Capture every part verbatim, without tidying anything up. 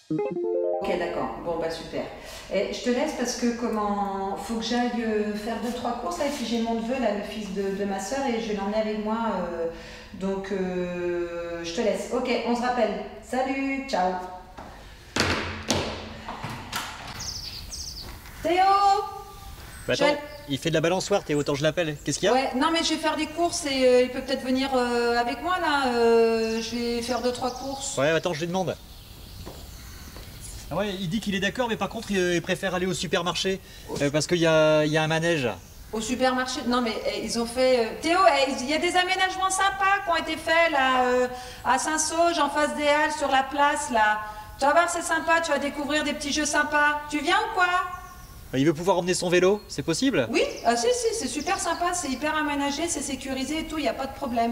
Ok, d'accord. Bon, bah super. Et je te laisse parce que comment faut que j'aille euh, faire deux trois courses là et puis j'ai mon neveu là, le fils de, de ma soeur et je vais l'emmener avec moi. euh, donc euh, je te laisse. Ok, on se rappelle. Salut, ciao. Théo. Bah Je- attends, il fait de la balançoire, Théo, autant je l'appelle. Qu'est-ce qu'il y a? Ouais, non mais je vais faire des courses et euh, il peut peut-être venir euh, avec moi là. euh, je vais faire deux trois courses. Ouais, attends, je lui demande. Ah ouais, il dit qu'il est d'accord, mais par contre, il, il préfère aller au supermarché. euh, parce qu'il y a, il y a un manège. Au supermarché. Non mais eh, ils ont fait. euh, Théo, eh, il y a des aménagements sympas qui ont été faits là euh, à Saint-Sauge, en face des Halles, sur la place là. Tu vas voir, c'est sympa. Tu vas découvrir des petits jeux sympas. Tu viens ou quoi? Il veut pouvoir emmener son vélo, c'est possible? Oui, ah si si, c'est super sympa, c'est hyper aménagé, c'est sécurisé et tout. Il y a pas de problème.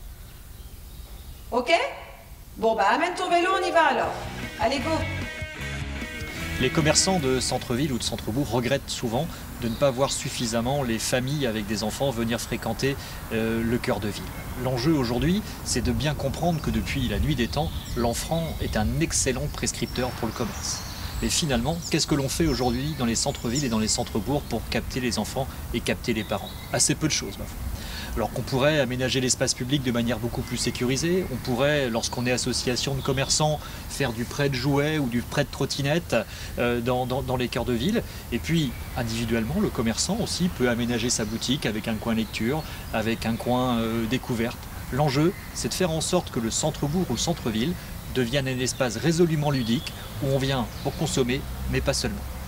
Ok? Bon bah amène ton vélo, on y va alors. Allez go. Les commerçants de centre-ville ou de centre-bourg regrettent souvent de ne pas voir suffisamment les familles avec des enfants venir fréquenter euh, le cœur de ville. L'enjeu aujourd'hui, c'est de bien comprendre que depuis la nuit des temps, l'enfant est un excellent prescripteur pour le commerce. Mais finalement, qu'est-ce que l'on fait aujourd'hui dans les centres-villes et dans les centres-bourgs pour capter les enfants et capter les parents? Assez peu de choses, ma foi. Alors qu'on pourrait aménager l'espace public de manière beaucoup plus sécurisée, on pourrait, lorsqu'on est association de commerçants, faire du prêt de jouets ou du prêt de trottinettes euh, dans, dans- dans les cœurs de ville. Et puis, individuellement, le commerçant aussi peut aménager sa boutique avec un coin lecture, avec un coin euh, découverte. L'enjeu, c'est de faire en sorte que le centre-bourg ou le centre-ville devienne un espace résolument ludique où on vient pour consommer, mais pas seulement.